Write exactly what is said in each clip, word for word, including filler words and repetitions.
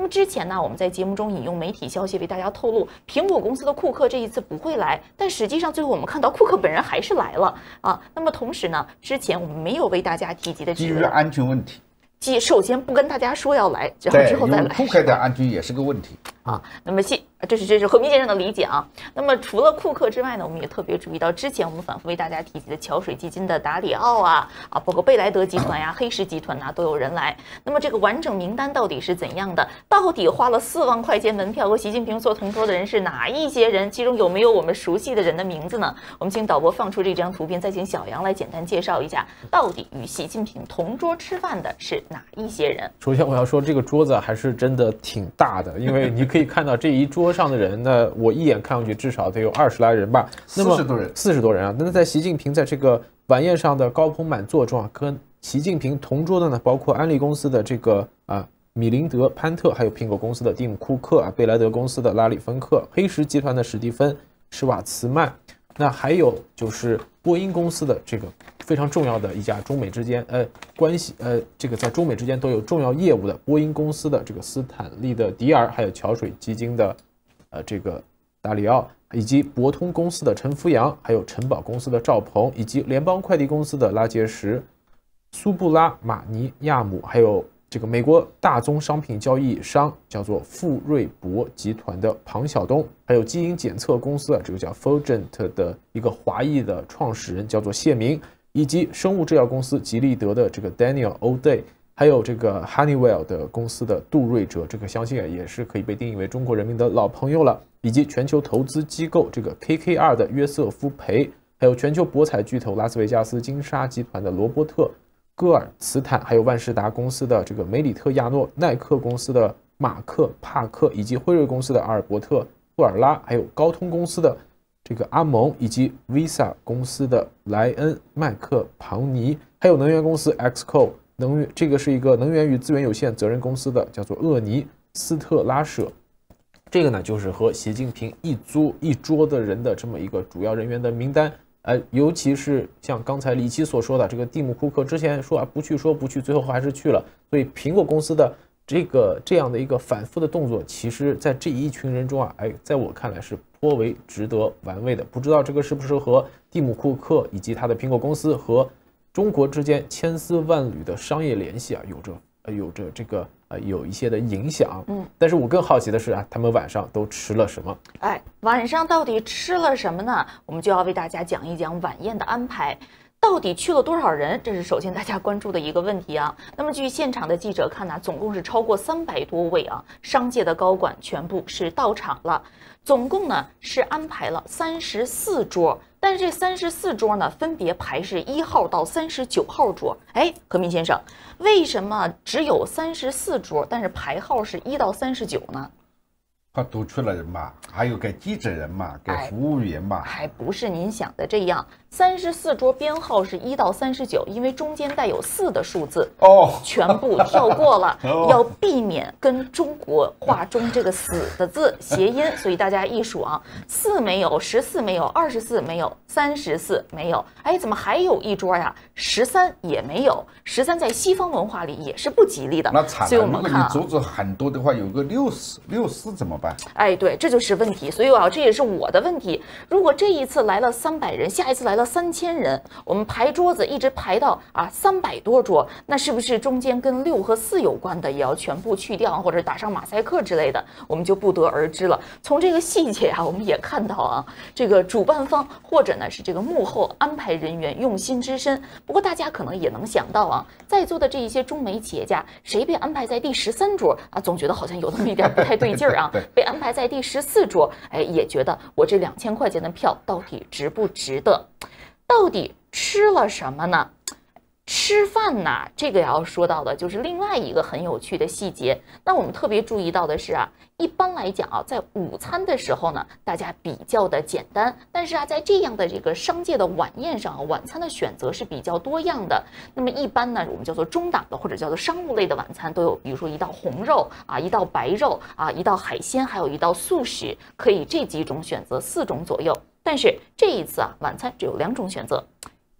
么之前呢，我们在节目中引用媒体消息为大家透露，苹果公司的库克这一次不会来，但实际上最后我们看到库克本人还是来了啊。那么同时呢，之前我们没有为大家提及的基于安全问题， 即首先不跟大家说要来，然后之后再来。 库克的安全也是个问题啊。那么谢。这是这是何明先生的理解啊。那么除了库克之外呢，我们也特别注意到之前我们反复为大家提及的桥水基金的达里奥啊啊，包括贝莱德集团呀、黑石集团呐、啊，都有人来。那么这个完整名单到底是怎样的？到底花了四万块钱门票和习近平做同桌的人是哪一些人？其中有没有我们熟悉的人的名字呢？我们请导播放出这张图片，再请小杨来简单介绍一下，到底与习近平同桌吃饭的是哪一些人？ 首先我要说，这个桌子还是真的挺大的，因为你可以看到这一桌上的人呢，我一眼看上去至少得有二十来人吧，那么四十多人， 四十多人啊。那在习近平在这个晚宴上的高朋满座中啊，跟习近平同桌的呢，包括安利公司的这个啊米林德·潘特，还有苹果公司的蒂姆·库克啊，贝莱德公司的拉里·芬克，黑石集团的史蒂芬·施瓦茨曼，那还有就是波音公司的这个非常重要的一家中美之间呃关系呃这个在中美之间都有重要业务的波音公司的这个斯坦利的迪尔，还有桥水基金的呃这个达里奥，以及博通公司的陈福阳，还有城堡公司的赵鹏，以及联邦快递公司的拉杰什、苏布拉马尼亚姆，还有这个美国大宗商品交易商叫做富瑞博集团的庞晓东，还有基因检测公司啊，这个叫 Fulgent 的一个华裔的创始人叫做谢明，以及生物制药公司吉利德的这个 Daniel O'Day， 还有这个 Honeywell 的公司的杜瑞哲，这个相信也是可以被定义为中国人民的老朋友了，以及全球投资机构这个 K K R 的约瑟夫培，还有全球博彩巨头拉斯维加斯金沙集团的罗伯特戈尔茨坦，还有万事达公司的这个梅里特亚诺，耐克公司的马克帕克，以及辉瑞公司的阿尔伯特布尔拉，还有高通公司的这个阿蒙，以及 Visa 公司的莱恩麦克庞尼，还有能源公司 Xco 能源，这个是一个能源与资源有限责任公司的叫做厄尼斯特拉舍。这个呢，就是和习近平一桌一桌的人的这么一个主要人员的名单。呃，尤其是像刚才李琦所说的，这个蒂姆·库克之前说啊不去说不去，最后还是去了。所以苹果公司的这个这样的一个反复的动作，其实在这一群人中啊，哎，在我看来是颇为值得玩味的。不知道这个是不是和蒂姆·库克以及他的苹果公司和中国之间千丝万缕的商业联系啊，有着呃有着这个呃有一些的影响。嗯，但是我更好奇的是啊，他们晚上都吃了什么？ 哎，晚上到底吃了什么呢？我们就要为大家讲一讲晚宴的安排。到底去了多少人？这是首先大家关注的一个问题啊。那么据现场的记者看呢、啊，总共是超过三百多位啊，商界的高管全部是到场了。总共呢是安排了三十四桌，但是这三十四桌呢分别排是一号到三十九号桌。哎，何明先生，为什么只有三十四桌，但是排号是一到三十九呢？ 他多出了人嘛，还有给记者人嘛，给服务员嘛， 还不是您想的这样。三十四桌编号是一到三十九，因为中间带有四的数字哦， 全部跳过了，哦、要避免跟中国话中这个“死”的字谐音，所以大家一数啊，四没有，十四没有，二十四没有，三十四没有。哎，怎么还有一桌呀？十三也没有，十三在西方文化里也是不吉利的。 那惨了， 所以我们看、啊、 如果你桌子很多的话，有个六四六四怎么办？ 哎，对，这就是问题。所以啊，这也是我的问题。如果这一次来了三百人，下一次来了三千人，我们排桌子一直排到啊三百多桌，那是不是中间跟六和四有关的也要全部去掉，或者打上马赛克之类的？我们就不得而知了。从这个细节啊，我们也看到啊，这个主办方或者呢是这个幕后安排人员用心之深。不过大家可能也能想到啊，在座的这一些中美企业家，谁被安排在第十三桌啊，总觉得好像有那么一点不太对劲儿啊。被安排在第十四桌，哎，也觉得我这两千块钱的票到底值不值得？到底吃了什么呢？吃饭呢，这个要说到的就是另外一个很有趣的细节。那我们特别注意到的是啊，一般来讲啊，在午餐的时候呢，大家比较的简单，但是啊，在这样的这个商界的晚宴上啊，晚餐的选择是比较多样的。那么一般呢，我们叫做中档的或者叫做商务类的晚餐都有，比如说一道红肉啊，一道白肉啊，一道海鲜，还有一道素食，可以这几种选择四种左右。但是这一次啊，晚餐只有两种选择。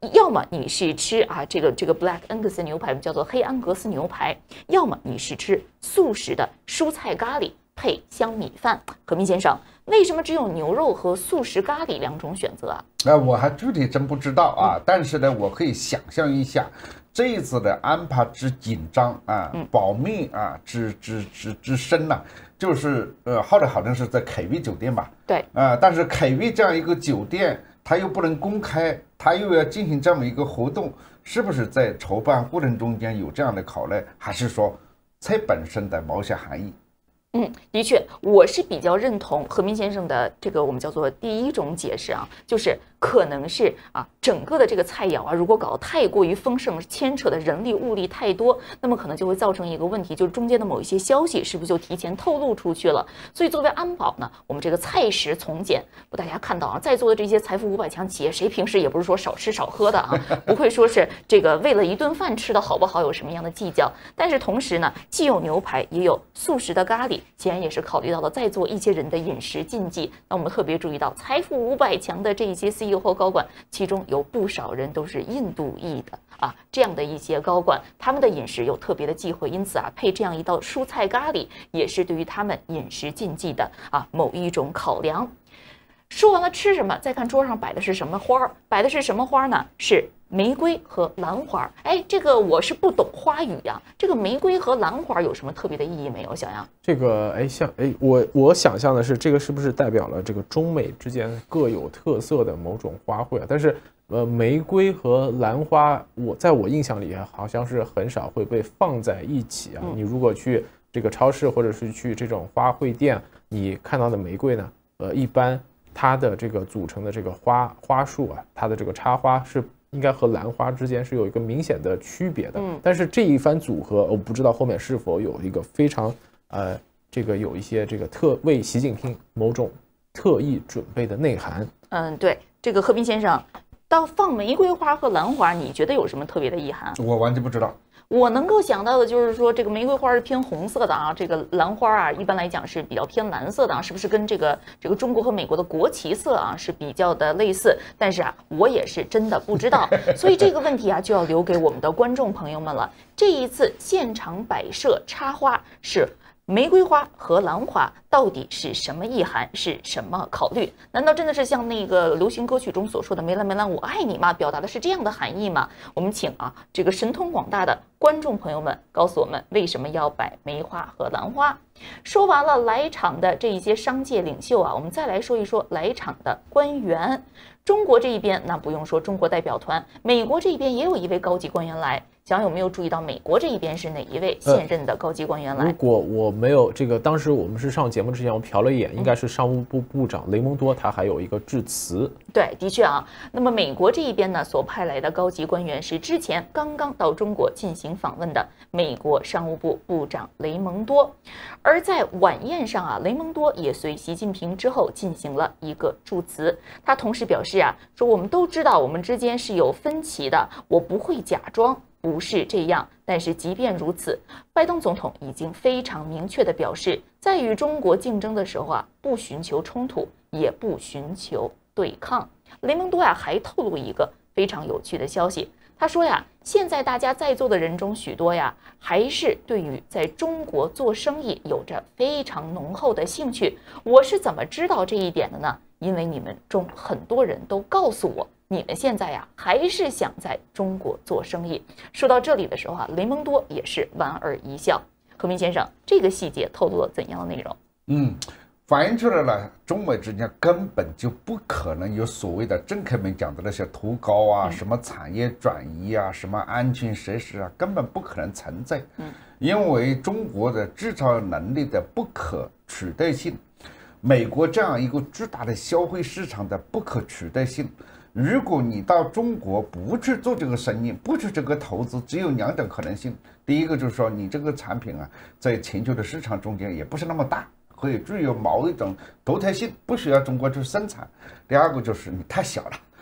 要么你是吃啊这个这个 Black Angus 牛排，叫做黑安格斯牛排，要么你是吃素食的蔬菜咖喱配香米饭。何明先生，为什么只有牛肉和素食咖喱两种选择啊？ 呃，我还具体真不知道啊，但是呢，我可以想象一下，这一次的安排之紧张啊，保密啊，之之之之深呐、啊，就是呃，后来好像是在凯威酒店吧？ 对， 啊、呃，但是凯威这样一个酒店，它又不能公开，它又要进行这么一个活动，是不是在筹办过程中间有这样的考虑，还是说菜本身的某些含义？ 嗯，的确，我是比较认同何明先生的这个我们叫做第一种解释啊，就是可能是啊，整个的这个菜肴啊，如果搞得太过于丰盛，牵扯的人力物力太多，那么可能就会造成一个问题，就是中间的某一些消息是不是就提前透露出去了？所以作为安保呢，我们这个菜食从简，不大家看到啊，在座的这些财富五百强企业，谁平时也不是说少吃少喝的啊，不会说是这个为了一顿饭吃的好不好有什么样的计较。但是同时呢，既有牛排，也有素食的咖喱。显然也是考虑到了在座一些人的饮食禁忌。那我们特别注意到，财富五百强的这一些 C E O 和高管，其中有不少人都是印度裔的啊，这样的一些高管，他们的饮食有特别的忌讳，因此啊，配这样一道蔬菜咖喱，也是对于他们饮食禁忌的啊某一种考量。说完了吃什么，再看桌上摆的是什么花儿，摆的是什么花呢？是玫瑰和兰花。哎，这个我是不懂花语呀、啊。这个玫瑰和兰花有什么特别的意义没有？小杨， 这个哎，像哎，我我想象的是，这个是不是代表了这个中美之间各有特色的某种花卉啊？但是呃，玫瑰和兰花，我在我印象里好像是很少会被放在一起啊。 嗯、 你如果去这个超市或者是去这种花卉店，你看到的玫瑰呢，呃，一般它的这个组成的这个花花束啊，它的这个插花是应该和兰花之间是有一个明显的区别的。 嗯， 但是这一番组合，我不知道后面是否有一个非常呃，这个有一些这个特为习近平某种特意准备的内涵。 嗯，对，这个贺斌先生，到放玫瑰花和兰花，你觉得有什么特别的意涵？ 我完全不知道。 我能够想到的就是说，这个玫瑰花是偏红色的啊，这个兰花啊，一般来讲是比较偏蓝色的啊，是不是跟这个这个中国和美国的国旗色啊是比较的类似？但是啊，我也是真的不知道，所以这个问题啊就要留给我们的观众朋友们了。这一次现场摆设插花是玫瑰花和兰花到底是什么意涵，是什么考虑？难道真的是像那个流行歌曲中所说的梅兰梅兰我爱你吗？表达的是这样的含义吗？我们请啊这个神通广大的观众朋友们告诉我们为什么要摆梅花和兰花。说完了来场的这一些商界领袖啊，我们再来说一说来场的官员。中国这一边那不用说，中国代表团，美国这一边也有一位高级官员来。想有没有注意到美国这一边是哪一位现任的高级官员来？ 如果我没有这个，当时我们是上节目之前我瞟了一眼，应该是商务部部长雷蒙多，他还有一个致辞。 对，的确啊。那么美国这一边呢，所派来的高级官员是之前刚刚到中国进行访问的美国商务部部长雷蒙多。而在晚宴上啊，雷蒙多也随习近平之后进行了一个祝词。他同时表示啊，说我们都知道我们之间是有分歧的，我不会假装不是这样，但是即便如此，拜登总统已经非常明确地表示，在与中国竞争的时候啊，不寻求冲突，也不寻求对抗。雷蒙多呀还透露一个非常有趣的消息，他说呀，现在大家在座的人中许多呀，还是对于在中国做生意有着非常浓厚的兴趣。我是怎么知道这一点的呢？因为你们中很多人都告诉我，你们现在呀还是想在中国做生意。说到这里的时候啊，雷蒙多也是莞尔一笑。何明先生，这个细节透露了怎样的内容？ 嗯，反映出来了，中美之间根本就不可能有所谓的政客们讲的那些图高啊、嗯、什么产业转移啊、什么安全设施啊，根本不可能存在。嗯，因为中国的制造能力的不可取代性，美国这样一个巨大的消费市场的不可取代性，如果你到中国不去做这个生意，不去这个投资，只有两种可能性。第一个就是说，你这个产品啊，在全球的市场中间也不是那么大，会具有某一种独特性，不需要中国去生产。第二个就是你太小了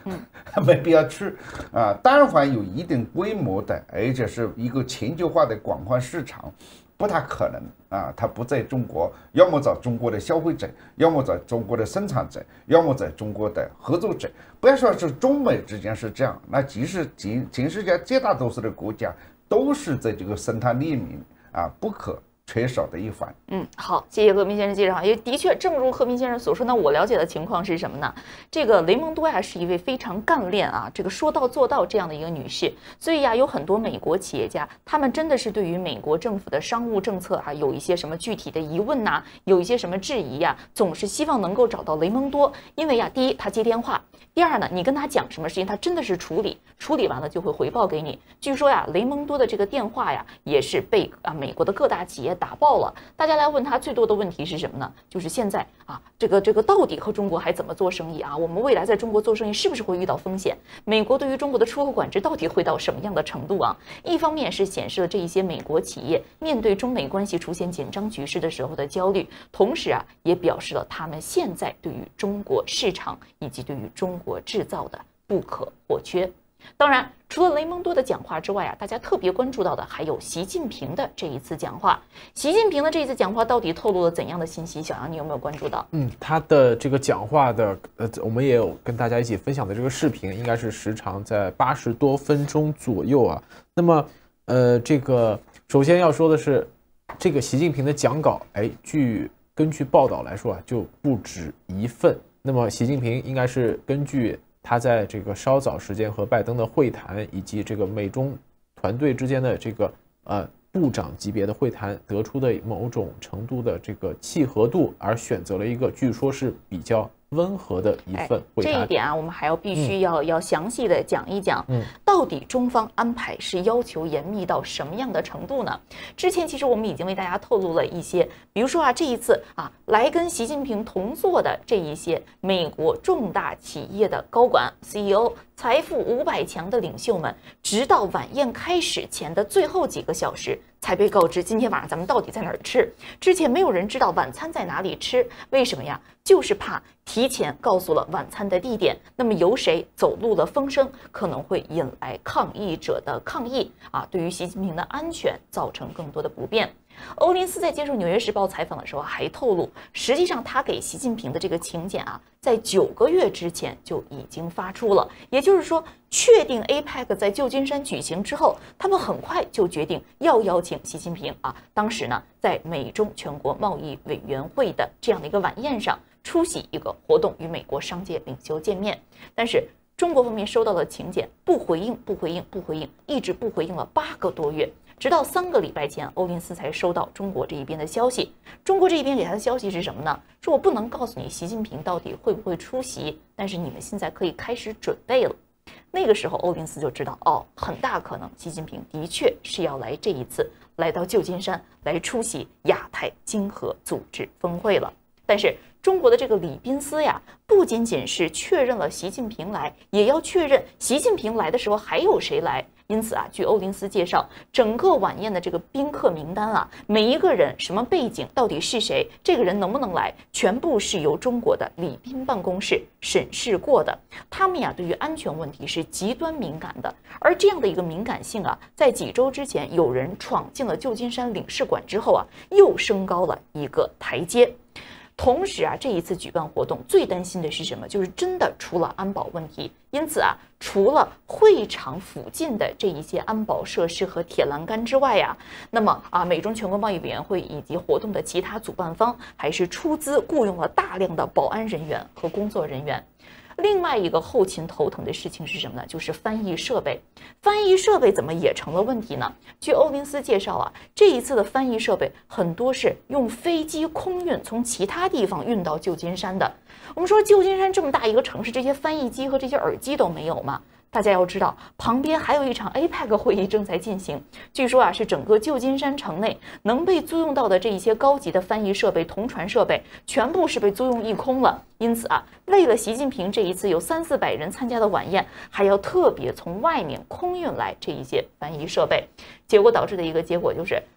嗯， 没必要去啊。但凡有一定规模的，而且是一个全球化的广泛市场，不太可能啊，它不在中国，要么找中国的消费者，要么在中国的生产者，要么在中国的合作者。不要说是中美之间是这样，那即使全全世界绝大多数的国家都是在这个生态链里面啊不可缺少的一环。 嗯，好，谢谢贺明先生介绍。因为的确，正如贺明先生所说，那我了解的情况是什么呢？这个雷蒙多呀是一位非常干练啊，这个说到做到这样的一个女士。所以呀，有很多美国企业家，他们真的是对于美国政府的商务政策啊，有一些什么具体的疑问呐、啊，有一些什么质疑呀、啊，总是希望能够找到雷蒙多，因为呀，第一他接电话，第二呢，你跟他讲什么事情，他真的是处理，处理完了就会回报给你。据说呀，雷蒙多的这个电话呀，也是被啊美国的各大企业打爆了。大家来问他最多的问题是什么呢？就是现在啊，这个这个到底和中国还怎么做生意啊？我们未来在中国做生意是不是会遇到风险？美国对于中国的出口管制到底会到什么样的程度啊？一方面是显示了这一些美国企业面对中美关系出现紧张局势的时候的焦虑，同时啊，也表示了他们现在对于中国市场以及对于中国制造的不可或缺。当然，除了雷蒙多的讲话之外啊，大家特别关注到的还有习近平的这一次讲话。习近平的这一次讲话到底透露了怎样的信息？小杨，你有没有关注到？ 嗯，他的这个讲话的，呃，我们也有跟大家一起分享的这个视频，应该是时长在八十多分钟左右啊。那么，呃，这个首先要说的是，这个习近平的讲稿，哎，据根据报道来说啊，就不止一份。那么，习近平应该是根据他在这个稍早时间和拜登的会谈，以及这个美中团队之间的这个呃部长级别的会谈得出的某种程度的这个契合度，而选择了一个据说是比较温和的一份会谈。 这一点啊，我们还要必须要、嗯、要详细的讲一讲，嗯，到底中方安排是要求严密到什么样的程度呢？之前其实我们已经为大家透露了一些，比如说啊，这一次啊来跟习近平同坐的这一些美国重大企业的高管 C E O。财富五百强的领袖们，直到晚宴开始前的最后几个小时，才被告知今天晚上咱们到底在哪儿吃。之前没有人知道晚餐在哪里吃，为什么呀？就是怕提前告诉了晚餐的地点，那么由谁走漏了风声，可能会引来抗议者的抗议啊，对于习近平的安全造成更多的不便。欧林斯在接受《纽约时报》采访的时候还透露，实际上他给习近平的这个请柬啊，在九个月之前就已经发出了。也就是说，确定 A P E C 在旧金山举行之后，他们很快就决定要邀请习近平啊。当时呢，在美中全国贸易委员会的这样的一个晚宴上出席一个活动，与美国商界领袖见面。但是中国方面收到了请柬，不回应，不回应，不回应，一直不回应了八个多月。直到三个礼拜前，欧林斯才收到中国这一边的消息。中国这一边给他的消息是什么呢？说我不能告诉你习近平到底会不会出席，但是你们现在可以开始准备了。那个时候，欧林斯就知道，哦，很大可能习近平的确是要来这一次来到旧金山来出席亚太经合组织峰会了。但是中国的这个礼宾司呀，不仅仅是确认了习近平来，也要确认习近平来的时候还有谁来。因此啊，据欧林斯介绍，整个晚宴的这个宾客名单啊，每一个人什么背景，到底是谁，这个人能不能来，全部是由中国的礼宾办公室审视过的。他们呀，对于安全问题是极端敏感的，而这样的一个敏感性啊，在几周之前，有人闯进了旧金山领事馆之后啊，又升高了一个台阶。同时啊，这一次举办活动最担心的是什么？就是真的出了安保问题。因此啊，除了会场附近的这一些安保设施和铁栏杆之外啊，那么啊，美中全国贸易委员会以及活动的其他主办方还是出资雇佣了大量的保安人员和工作人员。另外一个后勤头疼的事情是什么呢？就是翻译设备。翻译设备怎么也成了问题呢？据欧林斯介绍啊，这一次的翻译设备很多是用飞机空运从其他地方运到旧金山的。我们说旧金山这么大一个城市，这些翻译机和这些耳机都没有吗？大家要知道，旁边还有一场 A P E C 会议正在进行。据说啊，是整个旧金山城内能被租用到的这一些高级的翻译设备、同传设备，全部是被租用一空了。因此啊，为了习近平这一次有三四百人参加的晚宴，还要特别从外面空运来这一些翻译设备。结果导致的一个结果就是，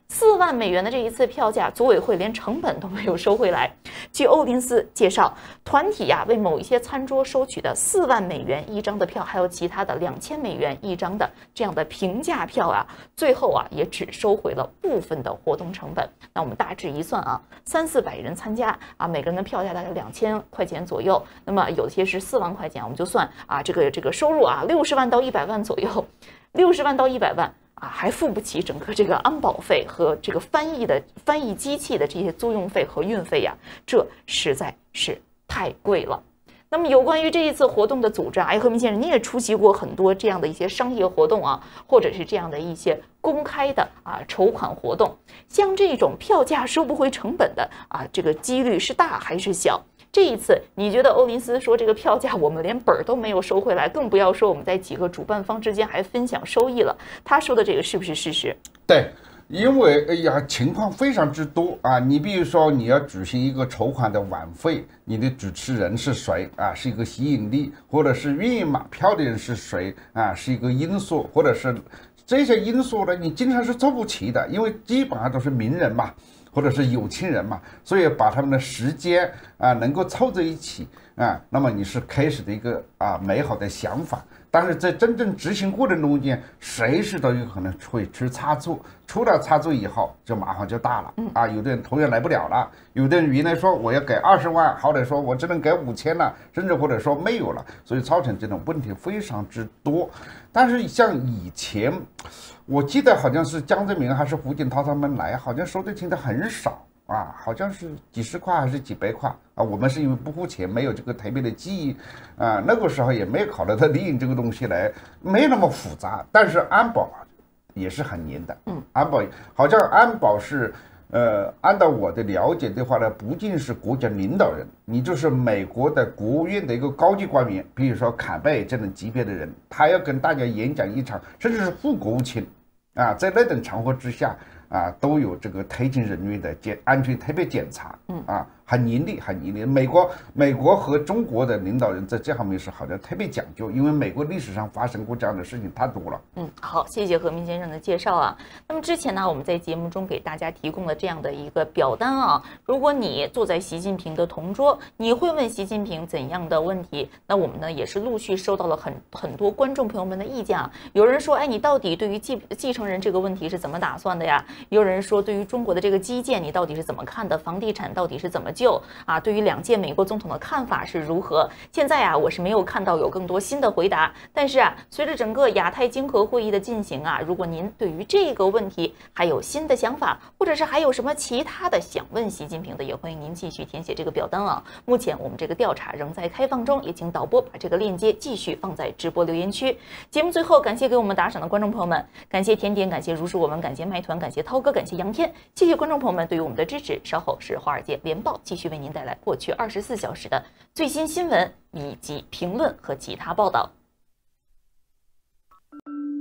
四万美元的这一次票价，组委会连成本都没有收回来。据欧林斯介绍，团体呀、啊、为某一些餐桌收取的四万美元一张的票，还有其他的两千美元一张的这样的平价票啊，最后啊也只收回了部分的活动成本。那我们大致一算啊，三四百人参加啊，每个人的票价大概两千块钱左右。那么有些是四万块钱，我们就算啊，这个这个收入啊，六十万到一百万左右，六十万到一百万。啊，还付不起整个这个安保费和这个翻译的翻译机器的这些租用费和运费呀，这实在是太贵了。那么有关于这一次活动的组织啊，哎，何明先生，你也出席过很多这样的一些商业活动啊，或者是这样的一些公开的啊筹款活动，像这种票价收不回成本的啊，这个几率是大还是小？这一次，你觉得欧林斯说这个票价我们连本儿都没有收回来，更不要说我们在几个主办方之间还分享收益了。他说的这个是不是事实？ 对，因为哎呀，情况非常之多啊。你比如说，你要举行一个筹款的晚会，你的主持人是谁啊？是一个吸引力，或者是愿意买票的人是谁啊？是一个因素，或者是这些因素呢，你经常是凑不齐的，因为基本上都是名人嘛。或者是有钱人嘛，所以把他们的时间啊能够凑在一起啊，那么你是开始的一个啊美好的想法。但是在真正执行过程中间，随时都有可能会出差错，出了差错以后，就麻烦就大了啊。有的人同样来不了了，有的人原来说我要给二十万，后来说我只能给五千了，甚至或者说没有了，所以造成这种问题非常之多。但是像以前，我记得好像是江泽民还是胡锦涛他们来，好像收的钱的很少啊，好像是几十块还是几百块啊。我们是因为不付钱，没有这个特别的记忆啊，那个时候也没有考虑到利益这个东西来，没那么复杂。但是安保也是很严的，嗯，安保好像安保是。呃，按照我的了解的话呢，不仅是国家领导人，你就是美国的国务院的一个高级官员，比如说坎贝这种级别的人，他要跟大家演讲一场，甚至是副国务卿啊，在那种场合之下啊，都有这个特勤人员的检安全特别检查，嗯啊，很严厉，很严厉。美国美国和中国的领导人在这方面是好像特别讲究，因为美国历史上发生过这样的事情太多了。 嗯，好，谢谢何明先生的介绍啊。那么之前呢，我们在节目中给大家提供了这样的一个表单啊，如果你坐在习近平的同桌，你会问习近平怎样的问题？那我们呢也是陆续收到了很很多观众朋友们的意见啊。有人说，哎，你到底对于继继承人这个问题是怎么打算的呀？有人说，对于中国的这个基建，你到底是怎么看的？房地产到底是怎么救啊？对于两届美国总统的看法是如何？现在啊，我是没有看到有更多新的回答。但是啊，随着整个亚太经合会议的进行啊，如果您对于这个问题还有新的想法，或者是还有什么其他的想问习近平的，也欢迎您继续填写这个表单啊。目前我们这个调查仍在开放中，也请导播把这个链接继续放在直播留言区。节目最后，感谢给我们打赏的观众朋友们，感谢甜点，感谢如是我们，感谢麦团，感谢涛哥，感谢杨天，谢谢观众朋友们对于我们的支持。稍后是华尔街联报继续为您带来过去二十四小时的最新新闻以及评论和其他报道。